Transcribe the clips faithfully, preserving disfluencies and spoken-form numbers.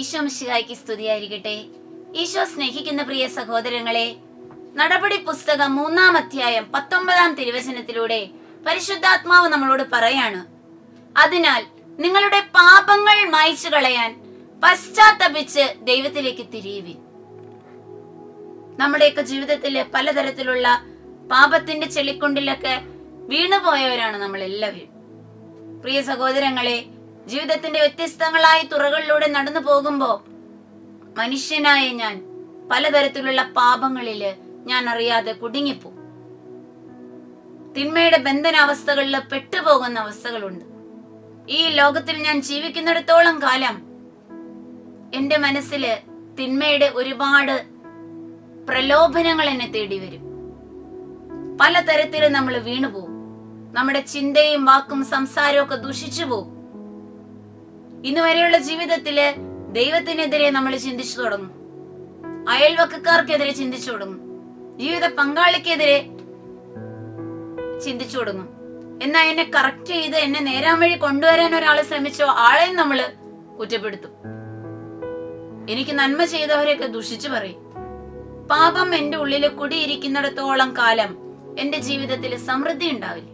ഈശോ മിശിഹായ്ക്ക് സ്തുതിയായിരിക്കട്ടെ. ഈശോ സ്നേഹിക്കുന്ന പ്രിയ സഹോദരങ്ങളെ, നടപടി പുസ്തകം മൂന്നാം അധ്യായം പത്തൊമ്പതാം തിരുവചനത്തിലൂടെ പരിശുദ്ധാത്മാവ് നമ്മളോട് പറയാണ്, അതിനാൽ നിങ്ങളുടെ പാപങ്ങൾ മായ്ച്ചു കളയാൻ പശ്ചാത്തപിച്ച് ദൈവത്തിലേക്ക് തിരിയുവിൻ. നമ്മുടെയൊക്കെ ജീവിതത്തില് പലതരത്തിലുള്ള പാപത്തിന്റെ ചെളിക്കുണ്ടിലൊക്കെ വീണുപോയവരാണ് നമ്മൾ എല്ലാവരും. പ്രിയ സഹോദരങ്ങളെ, ജീവിതത്തിന്റെ വ്യത്യസ്തങ്ങളായ തുറകളിലൂടെ നടന്നു പോകുമ്പോ മനുഷ്യനായ ഞാൻ പലതരത്തിലുള്ള പാപങ്ങളില് ഞാൻ അറിയാതെ കുടുങ്ങിപ്പോ തിന്മയുടെ ബന്ധനാവസ്ഥകളിൽ പെട്ടുപോകുന്ന അവസ്ഥകളുണ്ട്. ഈ ലോകത്തിൽ ഞാൻ ജീവിക്കുന്നിടത്തോളം കാലം എന്റെ മനസ്സില് തിന്മയുടെ ഒരുപാട് പ്രലോഭനങ്ങൾ എന്നെ തേടി വരും. പലതരത്തിലും നമ്മൾ വീണുപോകും. നമ്മുടെ ചിന്തയും വാക്കും സംസാരവും ഒക്കെ ദുഷിച്ചു പോകും. ഇന്ന് വരെയുള്ള ജീവിതത്തില് ദൈവത്തിനെതിരെ നമ്മൾ ചിന്തിച്ചു തുടങ്ങും, അയൽവക്കക്കാർക്കെതിരെ ചിന്തിച്ചു തുടങ്ങും, ജീവിത പങ്കാളിക്കെതിരെ ചിന്തിച്ചു തുടങ്ങും. എന്നാ എന്നെ കറക്റ്റ് ചെയ്ത് എന്നെ നേരാൻ വഴി കൊണ്ടുവരാൻ ഒരാളെ ശ്രമിച്ചോ ആളെയും നമ്മള് കുറ്റപ്പെടുത്തും. എനിക്ക് നന്മ ചെയ്തവരെയൊക്കെ ദുഷിച്ചു പറയും. പാപം എന്റെ ഉള്ളില് കുടിയിരിക്കുന്നിടത്തോളം കാലം എന്റെ ജീവിതത്തിൽ സമൃദ്ധി ഉണ്ടാവില്ല.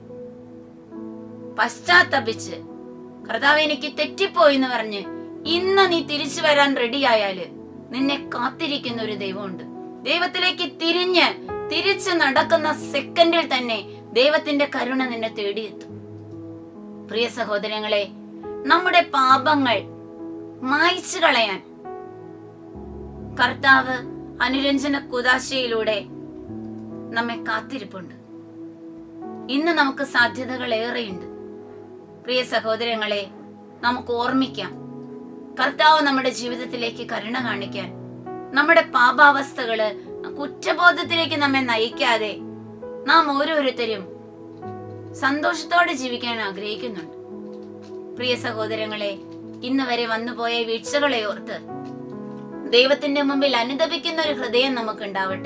പശ്ചാത്തപിച്ച് കർത്താവ് എനിക്ക് തെറ്റിപ്പോയി എന്ന് പറഞ്ഞ് ഇന്ന് നീ തിരിച്ചു വരാൻ റെഡിയായാല് നിന്നെ കാത്തിരിക്കുന്ന ഒരു ദൈവമുണ്ട്. ദൈവത്തിലേക്ക് തിരിഞ്ഞ് തിരിച്ച് നടക്കുന്ന സെക്കൻഡിൽ തന്നെ ദൈവത്തിന്റെ കരുണ നിന്നെ തേടിയെത്തും. പ്രിയ സഹോദരങ്ങളെ, നമ്മുടെ പാപങ്ങൾ മായ്ച്ചു കളയാൻ കർത്താവ് അനുരഞ്ജന കൂദാശയിലൂടെ നമ്മെ കാത്തിരിപ്പുണ്ട്. ഇന്ന് നമുക്ക് സാധ്യതകൾ ഏറെയുണ്ട്. പ്രിയ സഹോദരങ്ങളെ, നമുക്ക് ഓർമ്മിക്കാം, കർത്താവ് നമ്മുടെ ജീവിതത്തിലേക്ക് കരുണ കാണിക്കാൻ, നമ്മുടെ പാപാവസ്ഥകള് കുറ്റബോധത്തിലേക്ക് നമ്മെ നയിക്കാതെ നാം ഓരോരുത്തരും സന്തോഷത്തോടെ ജീവിക്കാൻ ആഗ്രഹിക്കുന്നുണ്ട്. പ്രിയ സഹോദരങ്ങളെ, ഇന്ന് വരെ വന്നുപോയ വീഴ്ചകളെ ഓർത്ത് ദൈവത്തിന്റെ മുമ്പിൽ അനുതപിക്കുന്ന ഒരു ഹൃദയം നമുക്ക് ഉണ്ടാവട്ടെ.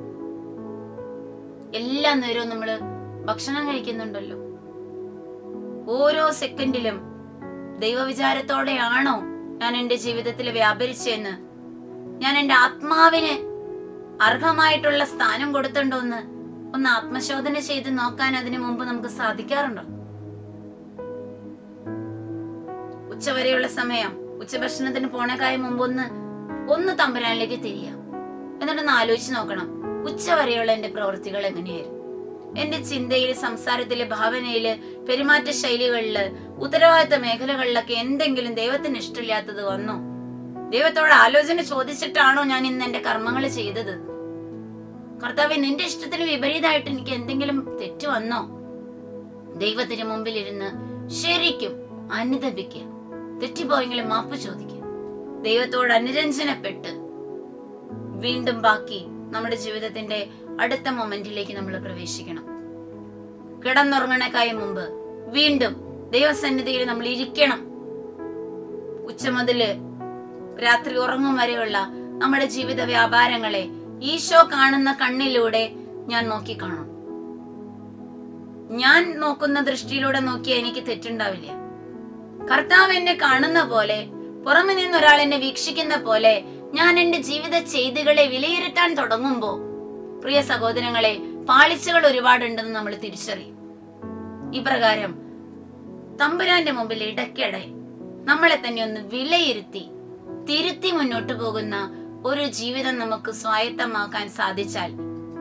എല്ലാ നേരവും നമ്മള് ഭക്ഷണം കഴിക്കുന്നുണ്ടല്ലോ. ഓരോ സെക്കൻഡിലും ദൈവവിചാരത്തോടെയാണോ ഞാൻ എന്റെ ജീവിതത്തിൽ വ്യാപരിച്ചെന്ന്, ഞാൻ എന്റെ ആത്മാവിന് അർഹമായിട്ടുള്ള സ്ഥാനം കൊടുത്തുണ്ടോന്ന് ഒന്ന് ആത്മശോധന ചെയ്ത് നോക്കാൻ അതിനു മുമ്പ് നമുക്ക് സാധിക്കാറുണ്ടോ? ഉച്ചവരെയുള്ള സമയം, ഉച്ചഭക്ഷണത്തിന് പോണേക്കായ മുമ്പ് ഒന്ന് ഒന്ന് തമ്പുരാനിലേക്ക് തിരിയാം. എന്നിട്ടൊന്ന് ആലോചിച്ച് നോക്കണം, ഉച്ചവരെയുള്ള എന്റെ പ്രവൃത്തികൾ എങ്ങനെയായിരുന്നു? എന്റെ ചിന്തയില്, സംസാരത്തില്, ഭാവനയില്, പെരുമാറ്റ ശൈലികളില്, ഉത്തരവാദിത്ത മേഖലകളിലൊക്കെ എന്തെങ്കിലും ദൈവത്തിന് ഇഷ്ടമില്ലാത്തത് വന്നോ? ദൈവത്തോട് ആലോചന ചോദിച്ചിട്ടാണോ ഞാൻ ഇന്ന് എന്റെ കർമ്മങ്ങൾ ചെയ്തത്? കർത്താവേ, നിന്റെ ഇഷ്ടത്തിന് വിപരീതമായിട്ട് എനിക്ക് എന്തെങ്കിലും തെറ്റ് വന്നോ? ദൈവത്തിന് മുമ്പിൽ ഇരുന്ന് ശരിക്കും അനുതപിക്കുക, തെറ്റിപ്പോയെങ്കിലും മാപ്പ് ചോദിക്കുക, ദൈവത്തോട് അനുരഞ്ജനപ്പെട്ട് വീണ്ടും ബാക്കി നമ്മുടെ ജീവിതത്തിന്റെ അടുത്ത മൊമെന്റിലേക്ക് നമ്മൾ പ്രവേശിക്കണം. കിടന്നുറങ്ങണേക്കായ മുമ്പ് വീണ്ടും ദൈവസന്നിധിയിൽ നമ്മൾ ഇരിക്കണം. ഉച്ച മുതല് രാത്രി ഉറങ്ങും വരെയുള്ള നമ്മുടെ ജീവിത വ്യാപാരങ്ങളെ ഈശോ കാണുന്ന കണ്ണിലൂടെ ഞാൻ നോക്കി കാണണം. ഞാൻ നോക്കുന്ന ദൃഷ്ടിയിലൂടെ നോക്കിയാൽ എനിക്ക് തെറ്റുണ്ടാവില്ല. കർത്താവ് എന്നെ കാണുന്ന പോലെ, പുറമെ നിന്ന് ഒരാൾ എന്നെ വീക്ഷിക്കുന്ന പോലെ ഞാൻ എന്റെ ജീവിത ചെയ്തികളെ വിലയിരുത്താൻ തുടങ്ങുമ്പോ, പ്രിയ സഹോദരങ്ങളെ, പാളിച്ചകൾ ഒരുപാടുണ്ടെന്ന് നമ്മൾ തിരിച്ചറിയും. ഇപ്രകാരം തമ്പുരാന്റെ മുമ്പിൽ ഇടയ്ക്കിടെ നമ്മളെ തന്നെ ഒന്ന് വിലയിരുത്തി തിരുത്തി മുന്നോട്ട് പോകുന്ന ഒരു ജീവിതം നമുക്ക് സ്വായത്തമാക്കാൻ സാധിച്ചാൽ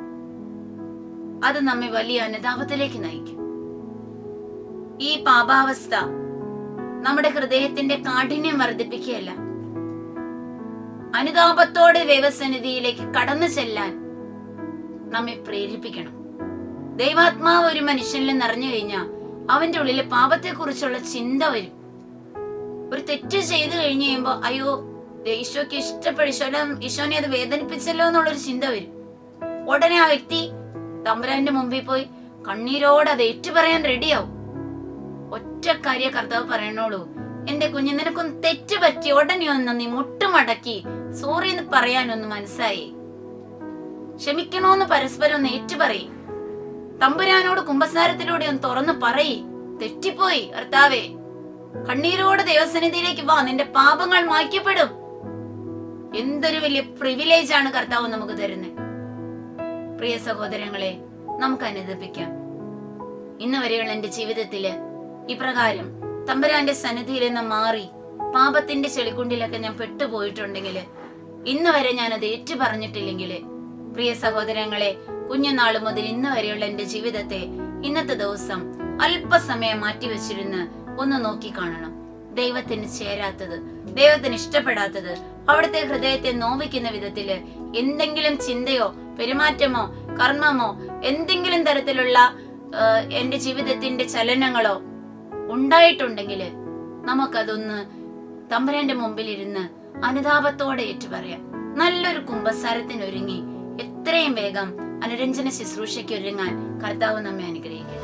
അത് നമ്മെ വലിയ അനുതാപത്തിലേക്ക് നയിക്കും. ഈ പാപാവസ്ഥ നമ്മുടെ ഹൃദയത്തിന്റെ കാഠിന്യം വർദ്ധിപ്പിക്കുകയല്ല, അനുതാപത്തോടെ ദൈവസന്നിധിയിലേക്ക് കടന്നു ചെല്ലാൻ നമ്മെ പ്രേരിപ്പിക്കണം. ദൈവാത്മാവ് ഒരു മനുഷ്യനിൽ നിറഞ്ഞു കഴിഞ്ഞാൽ അവന്റെ ഉള്ളിൽ പാപത്തെ കുറിച്ചുള്ള ചിന്ത വരും. ഒരു തെറ്റ് ചെയ്തു കഴിഞ്ഞു കഴിയുമ്പോ അയ്യോ, ഈശോക്ക് ഇഷ്ടപ്പെടും, ഈശോനെ ഈശോനെ അത് വേദനിപ്പിച്ചല്ലോ എന്നുള്ളൊരു ചിന്ത വരും. ഉടനെ ആ വ്യക്തി തമ്പുരാന്റെ മുമ്പിൽ പോയി കണ്ണീരോടെ അത് ഏറ്റുപറയാൻ റെഡിയാവും. ഒറ്റ കാര്യ കർത്താവ് പറയണോളൂ, എന്റെ കുഞ്ഞു, നിനക്കൊന്ന് തെറ്റ് പറ്റി, ഉടനെ ഒന്ന് നീ മുട്ടുമടക്കി സോറി എന്ന് പറയാനൊന്ന് മനസ്സായി, ക്ഷമിക്കണോന്ന് പരസ്പരം ഒന്ന് ഏറ്റുപറയും. തമ്പുരാനോട് കുമ്പസാരത്തിലൂടെ ഒന്ന് തുറന്നു പറയ്, തെറ്റിപ്പോയി കർത്താവേ, കണ്ണീരോടെ ദൈവസന്നിധിയിലേക്ക് വാ, നിന്റെ പാപങ്ങൾ മായ്ക്കപ്പെടും. എന്തൊരു വലിയ പ്രിവിലേജ് ആണ് കർത്താവ് നമുക്ക് തരുന്നത്. പ്രിയ സഹോദരങ്ങളെ, നമുക്ക് അനുദപിക്കാം. ഇന്ന് വരെയുള്ള എന്റെ ജീവിതത്തില് ഇപ്രകാരം തമ്പുരാന്റെ സന്നിധിയിൽ നിന്ന് മാറി പാപത്തിന്റെ ചെളിക്കുണ്ടിലൊക്കെ ഞാൻ പെട്ടുപോയിട്ടുണ്ടെങ്കിൽ, ഇന്ന് വരെ ഞാൻ അത് ഏറ്റു പറഞ്ഞിട്ടില്ലെങ്കിൽ, പ്രിയ സഹോദരങ്ങളെ, കുഞ്ഞുനാള് മുതൽ ഇന്ന് വരെയുള്ള എന്റെ ജീവിതത്തെ ഇന്നത്തെ ദിവസം അല്പസമയം മാറ്റിവെച്ചിരുന്ന് ഒന്ന് നോക്കി കാണണം. ദൈവത്തിന് ചേരാത്തത്, ദൈവത്തിന് ഇഷ്ടപ്പെടാത്തത്, അവിടുത്തെ ഹൃദയത്തെ നോവിക്കുന്ന വിധത്തില് എന്തെങ്കിലും ചിന്തയോ പെരുമാറ്റമോ കർമ്മമോ എന്തെങ്കിലും തരത്തിലുള്ള എന്റെ ജീവിതത്തിന്റെ ചലനങ്ങളോ ഉണ്ടായിട്ടുണ്ടെങ്കിൽ നമുക്കതൊന്ന് തമ്പുരാന്റെ മുമ്പിൽ ഇരുന്ന് അനുതാപത്തോടെ ഏറ്റുപറയാം. നല്ലൊരു കുമ്പസാരത്തിന് ഒരുങ്ങി എത്രയും വേഗം അനുരഞ്ജന ശുശ്രൂഷയ്ക്ക് ഒരുങ്ങാൻ കർത്താവ് നമ്മെ അനുഗ്രഹിക്കും.